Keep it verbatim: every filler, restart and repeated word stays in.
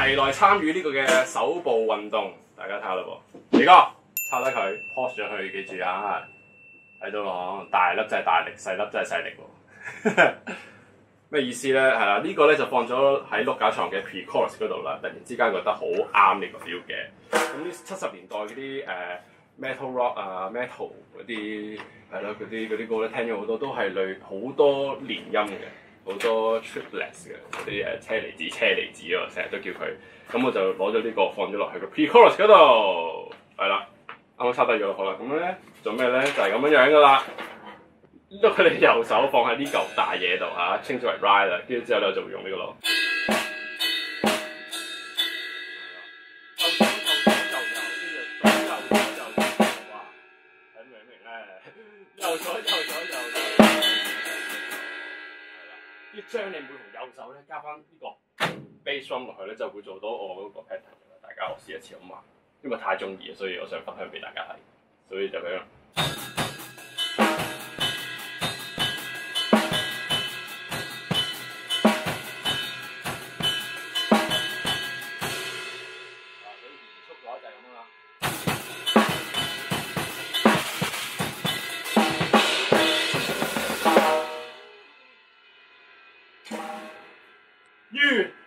齊來參與呢個嘅手部運動，大家睇下啦噃。嚟哥，抄低佢 post 咗佢，記住啊！睇到咯，大粒真係大力，細粒真係細力喎。咩意思咧？係啦，呢個咧就放咗喺碌架床嘅 pre-chorus 嗰度啦。突然之間覺得好啱呢個 feel 嘅。咁呢七十年代嗰啲誒 metal rock 啊、metal 嗰啲係咯，嗰啲嗰啲歌咧聽咗好多，都係類好多連音嘅，好多 triplets 嘅嗰啲誒車厘子、車厘子啊，成日都叫佢。咁我就攞咗呢個放咗落去個 pre-chorus 嗰度，係啦，啱啱抄低咗。好啦，咁咧做咩咧？就係、是、咁樣樣噶啦。碌佢哋右手放喺呢嚿大嘢度嚇，稱之為 ride 啦，跟住之後咧就會用呢個咯。右左右左右右，跟住左右左右右，哇！睇明唔明咧？右左右左右右，係啦。要將你每同右手咧加翻呢個 bass drum 落去咧，就會做到我嗰個 pattern 嘅啦。大家學試一次好嘛？因為太中意，所以我想分享俾大家睇，所以就咁樣。完。